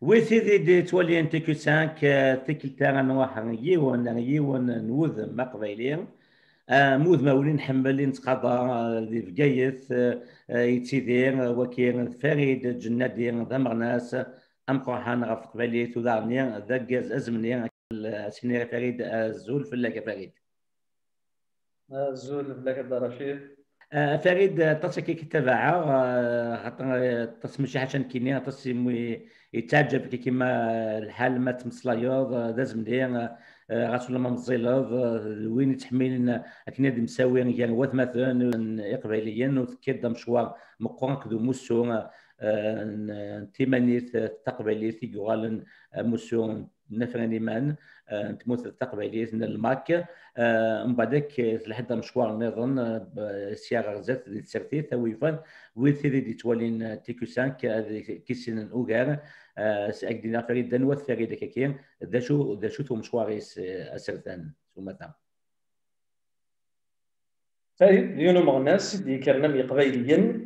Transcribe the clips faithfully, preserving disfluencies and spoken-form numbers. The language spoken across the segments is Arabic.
وسيدي دي تولي انت كو خمسة تكلتا غنواح يون يون نوذ ما قبيلين موذ مولين حملين تقضى دي بقايث يتسيدين وكين فريد جنادي ذا مغناس ام قرحان غف قبيلي تودارني ذا جاز ازمني سيني فريد الزول في اللاكا فريد الزول في اللاكا رشيد فريد تصكي كتابعة خاطر تصمشي عشان كيني تصمي يتعجب كيما الحال ما تمصلايوض دازم ديال غاسول ما مزيلوض وين يتحمل كنادي مساوي كان واث مثلا اقباليا وتكيد مشوار مقرن كدو موسو تيمانيت تقبليت يقال موسو نفرني مان تموت التقبليت الماك من بعدك لحد مشوار نظن سيارة غزات دي تسرتي ثويفان ويثيري دي توالين تيكو خمسة كيسين اوغار ساكدينا فريد دنوث فريد كاكين ذا شو ذا شو تو مشوار اسرتان سومتا فريد ديونو مغناس دي كرنم قبيليا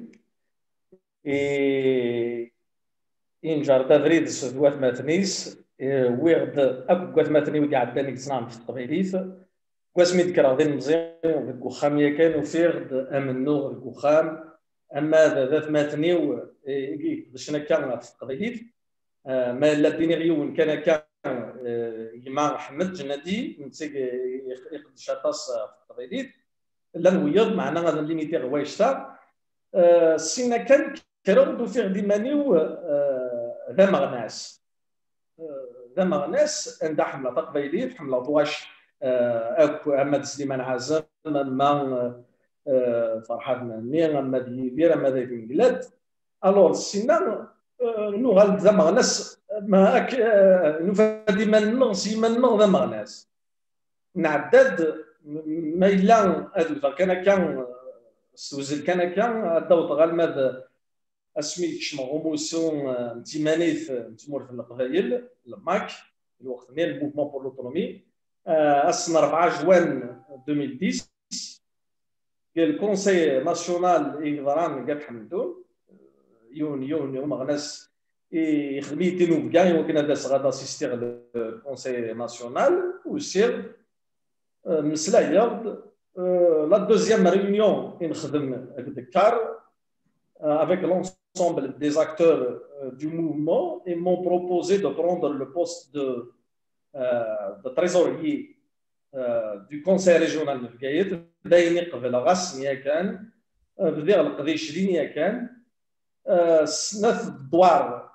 اي انجار تفريد سوات ماتنيس ويغد اكو قات ماتني وكاع عداني تصنع في القبيليث كواسمي ذكر غادي مزيان الكوخام يا كان وفيغد امنو الكوخام اما ذات ماتني باش كان في القبيليث ما لا ديني غيون كان كان يما محمد جنادي نسيق يقد شاطاس في القبيليث لا نويض معنا غادي ليميتي غوايشتا سينا كان كرود وفيغ ديمانيو ذا مغناس ذا مغناس عندها حمله تقبيليه حمله طواش اكو اما سليمان عازم اما فرحان منير اما ديبير اما ذاك البلاد الور سينا نو غال ذا مغناس ما اك نو ديما نغسي من ذا مغناس نعداد ما الا كان كان سوزل كان كان الضوط غال ماذا اسمي كشما غوموسيون تيمانيث تمور في القبائل الماك الوقت ديال الموفمون بور لوتونومي السنه أربعة جوان ألفين وعشرة قال الكونسي ناسيونال يقدران قاد حمدون يون يون يوم غناس يخدميتينو بكاع وكنا داس غادا سيستيغ الكونسي ناسيونال وسير مسلايا لا دوزيام ريونيون نخدم دكار avec l'ensemble des acteurs euh, du mouvement et m'ont proposé de prendre le poste de, euh, de trésorier euh, du conseil régional de Bgaïd. دايني قبل غاس يا كان بدير القضيش دين يا كان سنة الدوار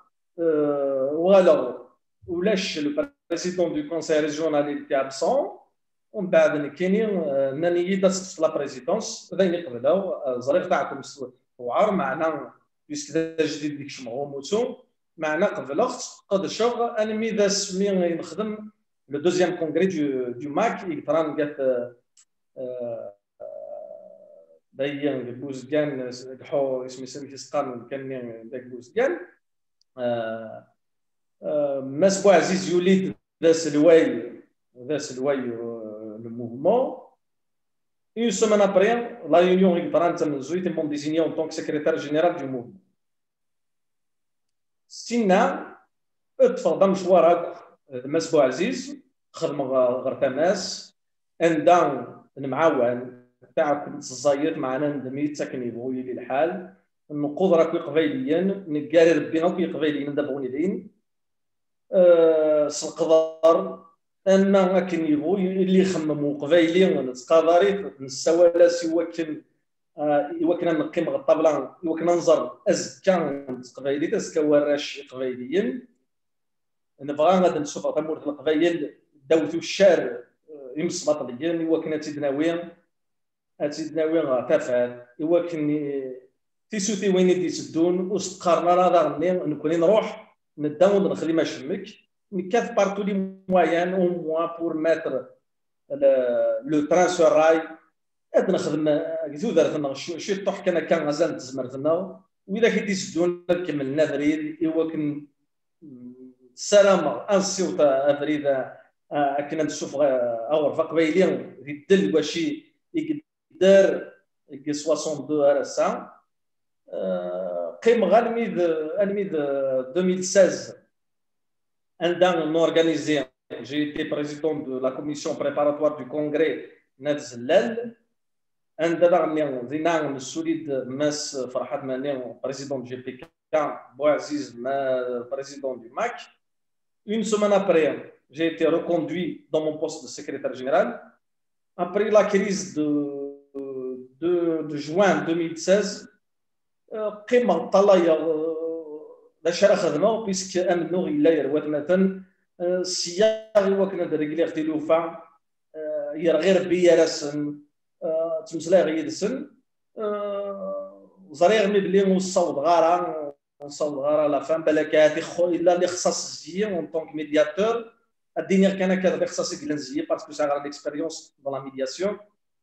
ولا ولاش le président du conseil régional était absent ومن بعد كاينين ناني دازت لا بريزيدونس دايني قبل زريف تاعكم وعار معنا بيسكدا جديد ديك شمغو موتو معنا قبل وقت قد شغل انا مي ذا سمي نخدم لو دوزيام كونغري دو دو ماك يقدران قات باين بوزكان حو اسمي سمي سقان كان داك بوزكان ماس بو عزيز يوليد ذا سلواي ذا سلواي لو موفمون. Une semaine après, la réunion ils m'ont désigné en tant que secrétaire général du mouvement. Sina, اتفضل مشوارك مسبو عزيز خدم غير تماس عندنا المعاون تاعكم الزايد معنا ندمي ساكن يبغوا لي الحال نقود راكو قبيليا نقاري ربي راكو قبيليا ندبغوني لين أه سنقدر اما كان يبغوا اللي يخمموا قبايلي تقادريت نساولا سوا كان ايوا كنا نقيم الطابله ايوا كنا ننظر ازكى قبايلي ازكى وراش قبايليين نبغى غادي نشوف تمور القبايل داوثو الشارع يمس بطليين ايوا كنا تيدناوي تيدناوي تافات ايوا كني تيسوتي وين يدون وسقارنا راه دارني نكون نروح نداو نخلي ما شمك كاف بارتو لي موان او موان بور ماتر لو تران سو راي هاد نخدم كيزو دارت شي طوح كان كان غزال تزمرتنا واذا كي تسدون كملنا فريد ايوا كن السلامه انسيوطا افريدا كنا نشوف اور فقبيلي في الدل واشي يقدر كي اثنين وستين راسا قيم غالميد الميد ألفين وستة عشر عندنا organisé, j'ai été président de la commission préparatoire du congrès نادي زلال. عندنا دينا مسوليد ماس فرحات ماني président du G P K, Bouaziz ma président du M A C. Une semaine après, j'ai été reconduit dans mon poste de secrétaire général. Après la crise de, de, de juin deux mille seize, قيمة طلع داشرا خدمة بيسك أمنو إلا يرواد مثلا السياق وكنا درجلي اختلو فا يرغير بيا رسن تمسلا غير سن زريغ مبلي وصوت غارة وصوت غارة لا فان بالك هادي خو إلا اللي خصص زيي اون طونك ميدياتور الدنيا كان كذا اللي خصص يقلن زيي باسكو سا غار ليكسبيريونس دون لا ميدياسيون.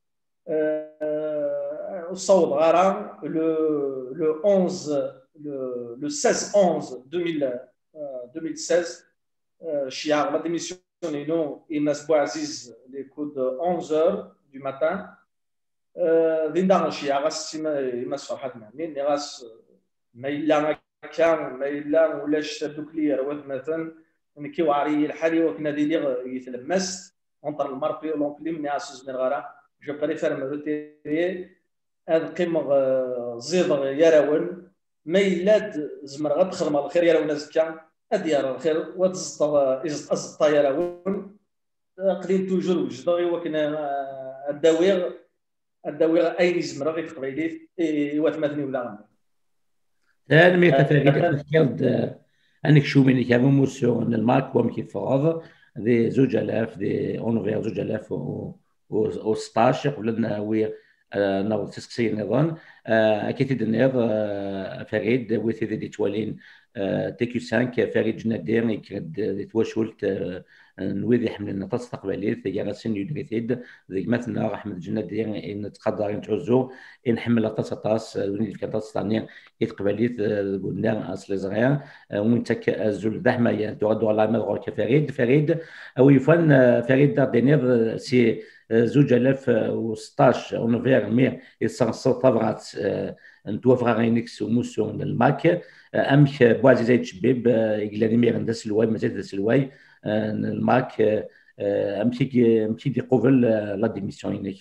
الصوت غارة لو لو onze le, le seize onze deux mille seize, Chiar va démissionner non Inas Bouaziz les coups de onze heures du matin. Dindar Chiar Inas Farhad Mamin Neras Maïla كان مايلا ولاش تبدو كلير واد مثلا نكيو عري الحالي وكنا ديليغ يتلمست entre le marpi et l'onclim mais à ce moment-là je préfère me retirer هاد قيمة زيد يراون مايلاد زمر غتخدم على الخير يراون زكا اديار الخير وتزطا ازطا يراون قليل توجور وجدغي وكنا الدوير الدوير اين زمر غير قبيليت ايوا ثمانية ولا غنى انا مي تفاعلت تفكرت انك شو مني كان موسيون المارك وم كيف فاض دي زوج الاف دي اونفير زوج الاف و ستاشر ولدنا وير ناو تسكسي نظن اكيد النيض فريد وثيدي دي توالين تيكيو خمسة فريد جنادير يكرد تواشولت نويدي حمل النطاس استقبالية ثيارسين يدريتيد ذيك مثلا احمد جنادير ان تقدر نتعزو ان حمل الطاس طاس وني كطاس ثاني يتقبالية قلنا اصل صغير وين تك الزول دحما يعني تغدو على مدغور كفريد فريد او يفن فريد دار دينير سي زوج ألاف وستاش أونفير مير يسانسو طبعات نتوفر غينكس وموسيون الماك أمك بوازي تشبيب يقلاني مير ندس الواي مازال دس الواي الماك أمشي أمشي دي قبل لا ديميسيون هناك.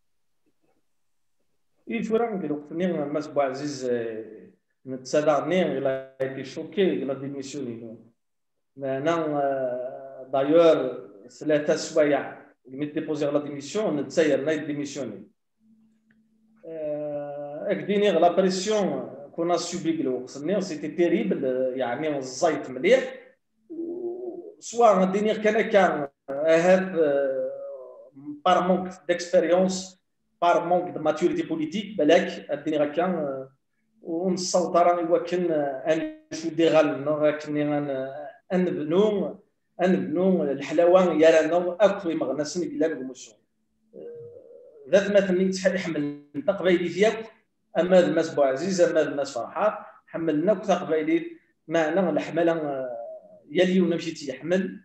يفرق نديرو فنير ماس بوعزيز نتسادرني إلا été choqué لا ديميسيون أنا دايور ثلاثة سوايع il m'est déposé la démission, on a démissionné. Euh, la pression qu'on a subie, c'était terrible. Il y a un zaït mlieh. Soit on dit quelqu'un par manque d'expérience, par manque de maturité politique, belek, quelqu'un on s'entend يوكن ان شو ديغال نغاكن ان بنو أنبنو الحلاوة يرانا أكثر مغنسن بلاد المشروع ذات مثلا يتحل يحمل تقبيلي ديالك أما الماس بوعزيز أما الماس فرحات حملنا تقبيلي معنا الحملة يليون مشيت يحمل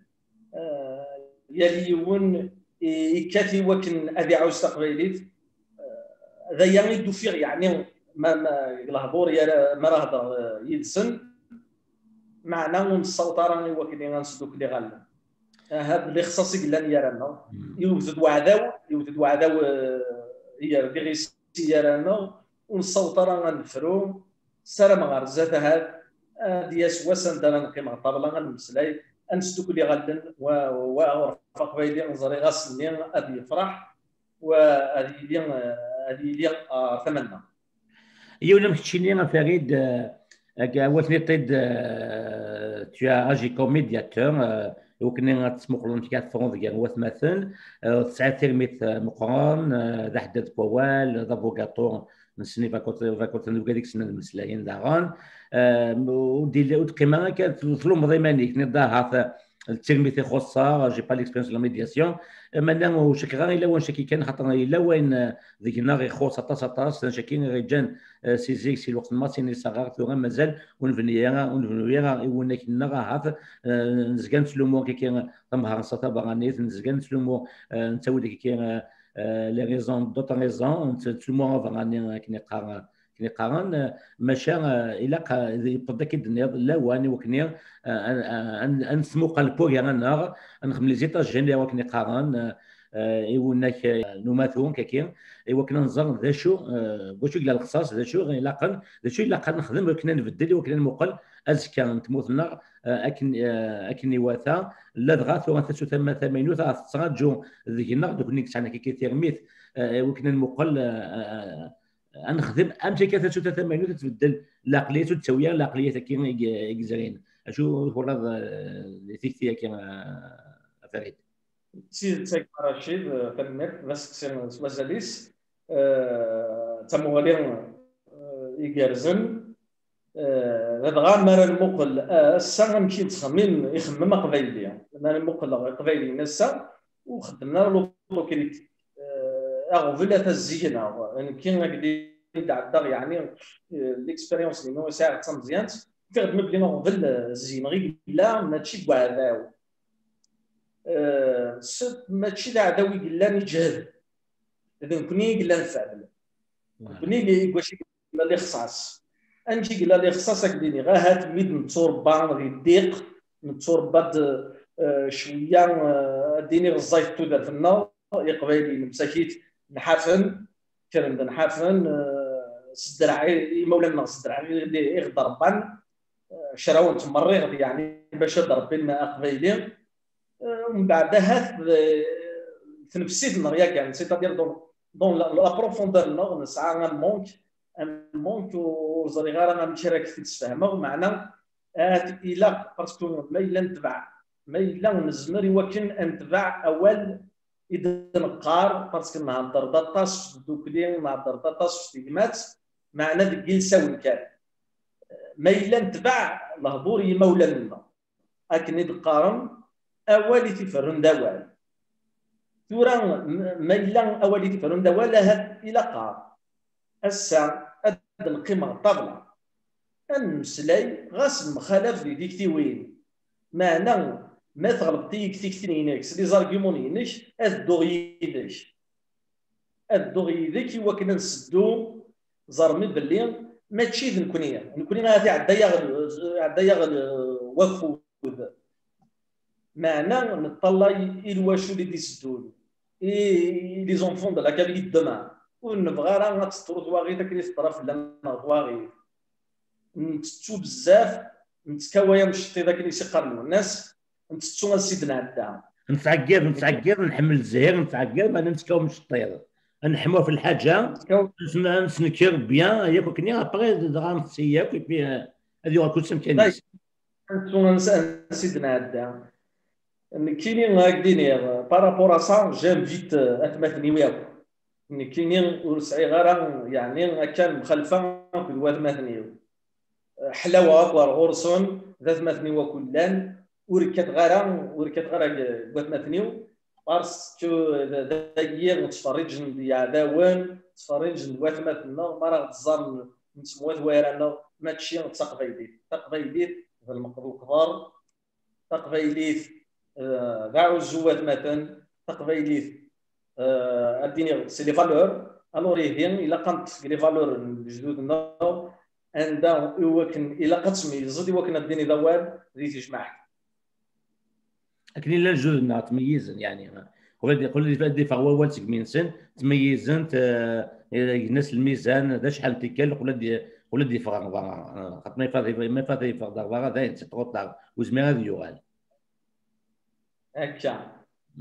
يليون يكاتي وكن أبي عاوز تقبيلي ذا يعني دوفير يعني ما ما الهضور يا ما راه يدسن معنا ونصوت راني وكيلين غنسدوك اللي غالا هاد اللي خصصي قلنا لي رانا يوجد وعداو يوجد وعداو هي ديغيسي رانا ونصوت راه غنفرو سلام غرزات هاد دياس وسن دانا نقيم على الطابله غنمسلاي انسدوك اللي غادن وفاق بايدي نزري غاسني ابي يفرح وهذه اللي هذه اللي اتمنى يولا مشيني فريد tu as agi comme médiateur وكنا تسمقلون في كاع فرنسا ديال واث مثلا تسعة ترميت مقران ذا حداد بوال ذا بوغاتور نسني فاكوت فاكوت نبقى ديك السنه المسلاين داران ودير وتقيما كانت ظلم ضيمانيك نضا هذا الترميت خاصه جي با ليكسبيريونس لا ميدياسيون مادام وشك غير الا وين شكي كان خاطر الا وين ذيك ناغي خوصه طاس طاس شاكين رجال سي زيك سي الوقت ما سيني صغار ثم مازال ونفنيا ونفنيا ونك نغا هذا نزكان سلومو كي كان طمها صتا بغانيت نزكان سلومو نتاود كي كان لي ريزون دوطا ريزون سلومو بغاني كني قا كني قارن ماشا الى يبدا كيدنيض لا واني وكني انسمو قلبو يا انا نخدم لي زيتاج جيني وكني قارن ايوناك نوماثون كاكين ايوا كنا نزر ذا شو واش قال القصاص ذا شو غير لاقن ذا شو الا قد نخدم كنا نبدل وكنا نمقل ازكى نتموت النار اكن اكني واثا لا دغات وغاتسو ثم ثمانين وثلاثة جو ذيك النار دوك نيكس انا كي تيرميت وكنا نمقل نخدم امتى كثرت ثمانين تتبدل العقليه تسويها العقليه كي يزرين اشو هو اللي تيكتيا كي فريد سيد سيد رشيد كلمات بس كسر سوازاليس تموالين يجرزن غدغا مر المقل السا نمشي نتخمم يخمم قبايلي انا المقل قبايلي نسا وخدمنا لوكاليتي اغفل تزينا يعني كاين هكذا عدا يعني ليكسبيريونس اللي نو ساعه مزيان كنخدم بلي نغفل الزين غير لا ماشي كواعداو ماشي لا عداوي قلا نجهد اذا كوني قلا نفعل كوني واش قلا لي خصاص انجي قلا لي خصاص هكذا غا هات ميد نتوربا غير ضيق نتوربا شويه ديني الزيت تودر في النار يقبالي مساكيت نحافن كان نحافن سدرعي مولانا سدرعي يغدر بان شراون تمريغ يعني باش ضرب بينا قبيلي ومن بعدها تنفسيت النار ياك يعني سيتادير دون دون لا بروفوندور نو نسعى ان مونك ان مونك وزري غير انا مشارك في تفهمه معنا الى باسكو ما الا نتبع ما الا نزمر وكن نتبع اول اذا نقار باسكو نهضر داطاس دوكلي نهضر داطاس في كلمات معنا ديك جلسه كان ما الا نتبع الهضور مولانا اكني دقارم اولي تفرن دوال ثورا ما الا اولي تفرن دوال الى قار السا اد القيمه الطابله المسلاي غاس مخالف لي ديكتي وين معنا ما تغلب تيك تيكتينينكس لي زارغيمونينك الدوغيدك الدوغيدك هو كنا نسدو زرمي باللي ماشي نكونيه نكونيه غادي عدايا عدايا وفود معنا نطلع الواشو اللي ديسدول اي لي زونفون دو لا كابيلي دومان ونبغى راه غتسترد واغي داك اللي طرف لنا واغي نتسو بزاف نتكوايا مشطي داك اللي سيقرنوا الناس نتسو سيدنا عدا نتعقر نتعقر نحمل الزهير نتعقر ما نتكاو مشطير نحموه في الحاجه نسنكر بيان ياك كني ابغي دغا نسياك بي هذه كل سم كان نتسو سيدنا عدا كاينين هكذا بارابور سا جام فيت اتمثني وياك كاينين ورسعي غير يعني كان مخلفه في الواد مثني حلاوه اكبر غرسون ذات مثني وكلان وركات غير وركات غير واد مثني باسكو داير نتفرج يا داوان تفرج واد مثني ما راه تزار نسموه ويرانا ماشي تقبيلي تقبيلي في المقبول كبار تقبيلي كاع الزوات مثلا تقبيلي اديني سي لي فالور الوغ هي الا كانت لي فالور جدودنا عندها يمكن الا كتميز يمكن اديني دوار ديتي جماعه لكن الا جدودنا تميزن يعني قول لي قول لي دي فهو والتك من سن تميزن الناس الميزان دا شحال تيكال ولا دي ولا دي فغا خاطر ما يفاضي ما يفاضي فغا فغا دا تطوط وزميرا ديوغال هكا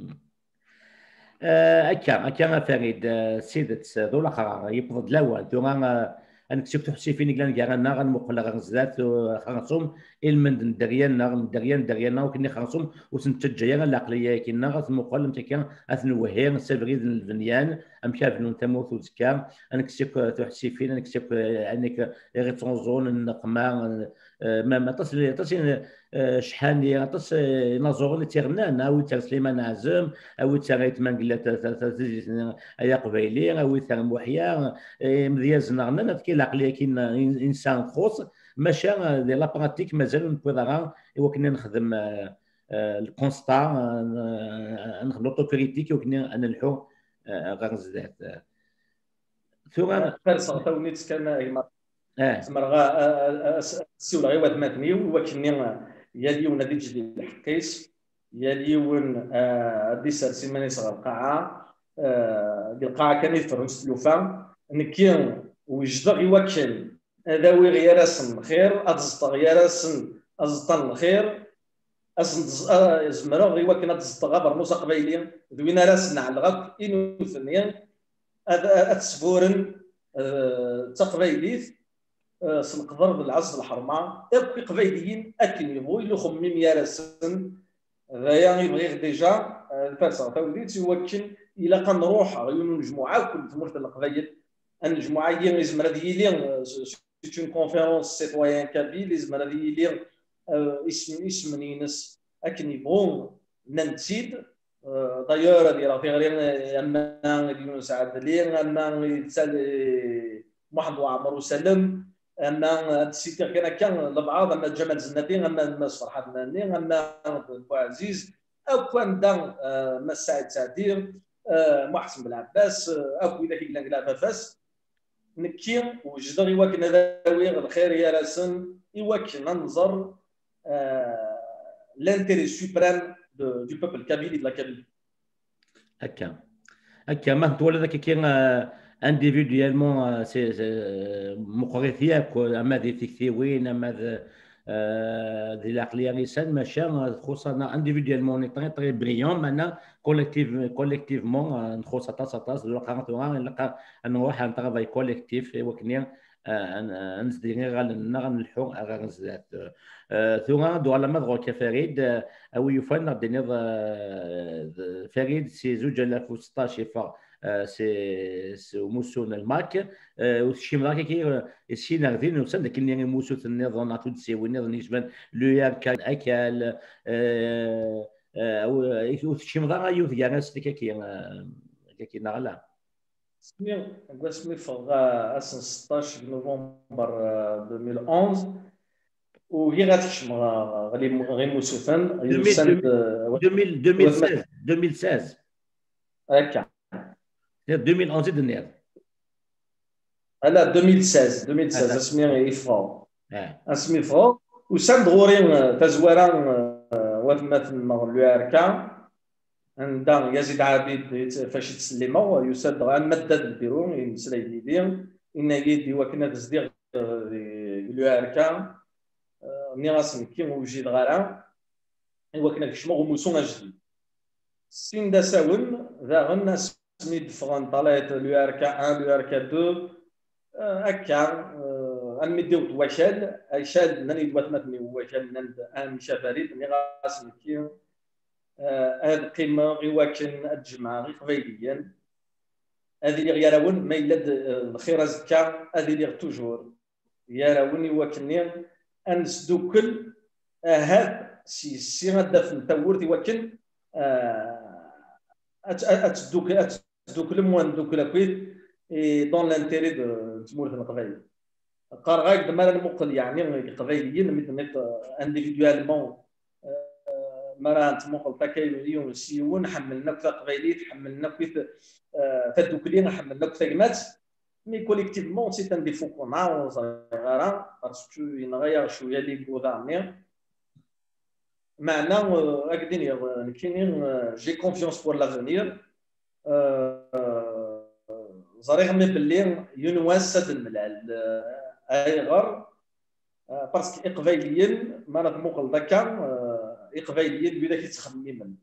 هكا هكا فريد سيدت دولا خرا يبض الاول دوما انا كتبت حسي فيني كلان كاع انا غنمقل غنزات خرصوم المند دريان دريان دريان وكني خرصوم وتنتجيا العقليه كنا غتمقل متكا اثنوهير سافريد الفنيان امشى فنون تموت وتكا انا كتبت تحسي فين انا كتبت انك غيتونزون النقمه ما ما تصل تصل شحال لي تص نازور تيرنان او تير سليمان عزم او تير من قله يا قبيلي او تير محيا مزياز نغنا كي العقليه كاين انسان خوص ماشا دي لا براتيك مازال نبغي وكنا نخدم الكونستا نخدم لوتوكريتيك وكنا نلحو غير زاد ثم فارس غتاونيت كان اه تمرغا السيوله غير واد ماتني ولكن يا اليوم نادي جديد الحكيس يا اليوم دي سرسي ماني صغر القاعه ديال القاعه كان يفرن سلوفا نكي وجد غي وكل هذا وي غير رسم خير ازط غير رسم ازطن الخير اسن زمرا غي وكل ازط غبر موسى قبيلي دوينا راسنا على الغد انو ثنيا اتسفورن تقبيليت سنقدر بالعز الحرمه ابقي قبيليين اكن يبغوا يلو خميم يا رسن هذايا يبغي ديجا الفرصه توليت يوكل الى كنروح غيون مجموعه كل تمرت القبائل المجموعه هي لازم هذه لي سيت اون كونفيرونس سيتويان كابيل لازم هذه لي اسم اسم نينس اكن يبغوا ننتيد دايور ديال في غير اما يونس عبد لي اما يتسال محمد وعمر وسلم اما السيتي كان كان لبعض اما جمال زناتين اما فرحات ناني اما بو عزيز او كان دان ما سعد سعدير محسن بالعباس او اذا كي كلا فاس نكي وجد غي وكن هذا الخير يا راسن يوكن ننظر l'intérêt suprême du peuple kabyle et de la Kabylie. هكا هكا ما تولى ذاك كي انديفيديالمون سي مقرثياك اما ذي تكثيوين اما ذي العقليه نيسان ماشا خصنا انديفيديالمون ني طري طري بريون معنا كوليكتيف كوليكتيفمون نخص طاس طاس نلقى نلقى نروح نترافاي كوليكتيف وكنيا نزديني غنلحو غنزات ثم دولا مدغو كفريد او يفن دينيض فريد سي زوج ألف وستطاش فا سي سي موسون الماك وشي مراكي كي شي نغدين وسند كني موسو النظام نعطو تسيوي النظام يجبن لو ياكل اكل او شي مراكي يوث يانس كي كي كي نغلا سمي قسمي فغا أسن ستطاش نوفمبر ألفين وأحد وهي غاتكشم غادي غير موسوفان ألفين وستة عشر هكا ألفين وأحد دنيا لا ألفين وستة عشر ألفين وستة عشر اسمي إفرا اسمي إفرا وسند غورين تزواران وثمات لو أركا عندنا يزيد عبيد فاش تسلموا يسد عن مدد البيرو يمسلي يدي ان يدي وكنا تصديق لو اركا مي راسم كي وجد غارا وكنا كشمو موسون جديد سين دا ساون ذا غنا سميد فران طلعت لو اركا واحد لو اركا اثنين هكا امديو تواشال اشال نني دواتمتني واشال نند ام شفاريد مي راسم كي هذه القمه غير واكن الجمعه غير قبيليا هذه اللي غيراون ما يلاد الخير زكا هذه اللي توجور يراوني واكنين انسدوكل هاد سي سي غدافن تاورتي واكن اتدوك اتدوكل موان دوكل كويت دون لانتيري دو تمورت القبائل قال غايد مال المقل يعني قبيليين مثل انديفيدوالمون مرة تموقل تاكايلو اليوم سيون حملنا كذا قبيليت حملنا كذا تدوكلين حملنا كذا جمات مي كوليكتيفمون سي ان ديفو كون صغيره باسكو ينغير شويه لي بوذامير معنا هكذا كاينين جي كونفيونس بور لافونير زريغ مي بلي يونواس سد الملال اي غر باسكو قبيليين مرة تموقل داكا إقباليين بدا كيتخممن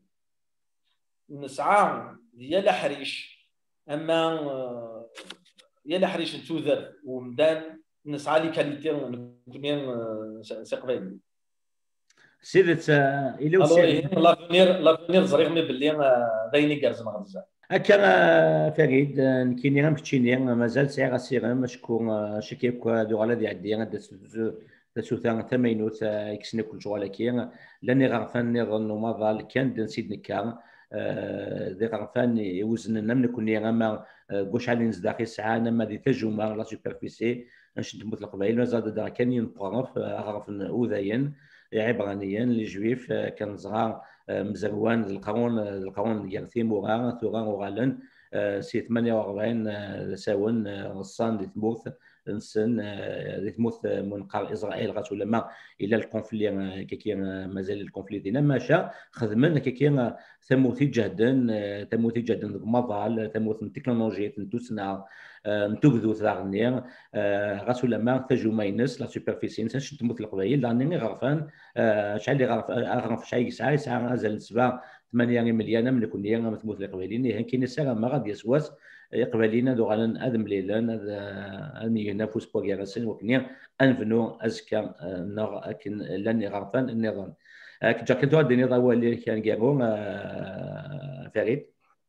نسعى ديال حريش اما ديال حريش نتوذر ومدان نسعى لي كاليتي نكونين سقبالي سيدت الى وسيد لافونير لافونير زريغ مي بلي دايني كارز مغزا هكا فريد كاينين غير كتشيني مازال ساعه غاسير مشكور شكيك دو على دي عدي تسوثان ثمانينوت يكسني كل شغل كي لاني غرفان نظن ماضال كان نسيد نكا ذي غرفان يوزن من كوني غما قوش على نزداخي ساعه ما دي تجمع لا سوبرفيسي نشد مثل القبائل مازال دا كان ينطرف غرف اوذيا عبرانيا الجويف كان صغار مزروان القانون القانون ديال ثيمورا ثوران وغالن سي ثمانية وأربعين ساون غصان دي تموت نسن دي تموت منقر اسرائيل غاتو لما الى الكونفلي كي مازال الكونفلي دينا ماشا خدمنا كي ثموثي جهدا ثموثي جهدا مضال ثموث التكنولوجيا نتوسنا نتوكذو ثاغني غاتو لما تاجو ماينس لا سوبرفيسي نسن تموت القبائل لاني غرفان شحال اللي غرف غرف شحال يسعى يسعى مازال سبعة ثمانية مليون من كل يوم تموت القبائلين هي كاين ساعه ما غادي يسواس يقبلينا دو غالن ادم ليلان اني ينافس بوغيرسن وكنيا انفنو ازكا نغ اكن لن غرفان النظام كجا كنتو هاد النظام هو اللي كان كيرو فريد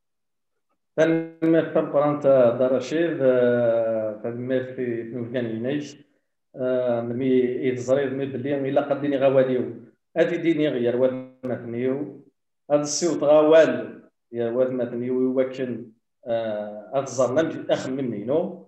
فن برانت درشيد فن في نوفيان ينيش مي يتزريد مي بلي الا قديني غواليو هادي ديني غير واد مثنيو هاد السيوط غوال يا واد مثنيو وكن هاد الزرنامج اخ مني نو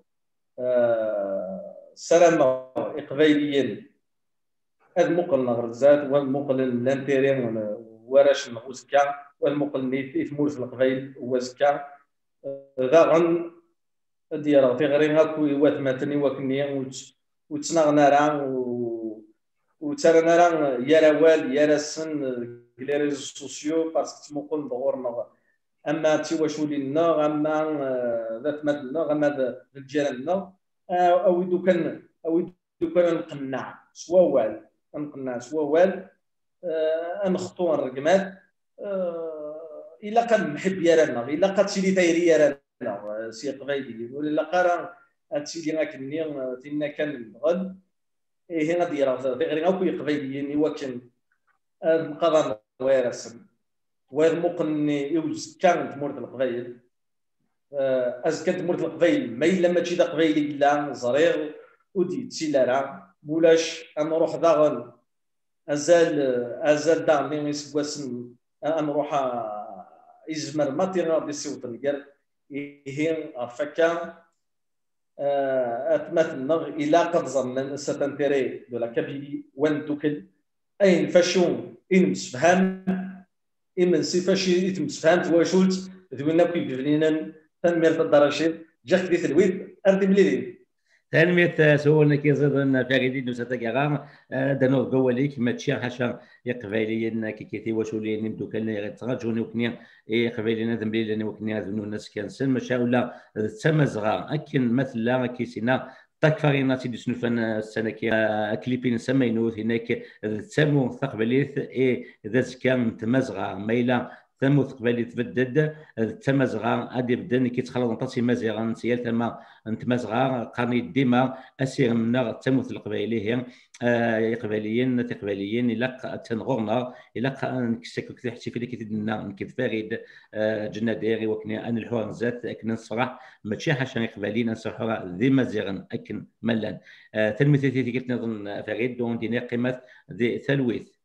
سلامة إقباليين هاد مقل نغرزات والمقل الانتيرين وراش نغوزكا والمقل نيت إثمور في القبائل وزكا ذا غن ديال في غير هاكو وات ماتني وكني وتسنغنا راه وترانا راه يا روال يا رسن لي ريزو سوسيو باسكو تمقل دغورنا اما تيواشولي لنا اما ذات مدنا اما الجيران او يدو كان او يدو كان نقنع سوا وال نقنع سوا وال نخطو الرقمات الا كان محب يرانا الا قد سيدي دايري يرانا سي قبايلي ولا قرا هادشي غاكني فينا كان غد ايه غادي راه غير غاكو قبايليين وكان القضاء ويرسم والمقني يوز كان تمرد القبايل از كانت تمرد القبايل ما الا ما تجي دا قبايلي لا زريغ ودي تسيلارا مولاش نروح داغن ازال ازال داغني يسواسن نروح يزمر ما تيغادي يصوت الكر هي فكا اتمثل الى قد ظن ستنتري دولا كابيلي وان توكل اين فاشون ان مسفهم إمن سيفاش يتمسفهمت واشولت ذوينا كي بفنينا تنمية الدراشيد جا خديت الويب أردي مليدين تنمية سؤالنا كيزيدن فاقدين نوساتا كيغام دانو قوالي كما تشير حاشا يقباليين كي كيتي واشولين نبدو كان يتراجوني وكنيا يقبالينا ذنبليلاني وكنيا ذنو الناس كانسن ماشا ولا تسمزغا أكن مثلا كيسينا تكفرينا سيدي سنوفان السنه كي كليبين سمينوث هناك تسمو ثقبليث اي ذات كان تمزغا ميلا ثمو ثقبلي تبدد تمزغا ادي بدن كي تخلط نطاسي مزيغا سيال تما نتمزغا قرني ديما اسير منا تموت القبائلي هي يقباليين تقباليين الى تنغورنا الى نكسكو كثير حتى في كي تدنا نكذ فريد جناديري وكني ان الحوار زات اكن الصراح ماشي حاشا يقباليين نصحوا ذي مزيغا اكن ملان تلميذتي قلت نظن فريد دون دينا قيمه ذي ثلويث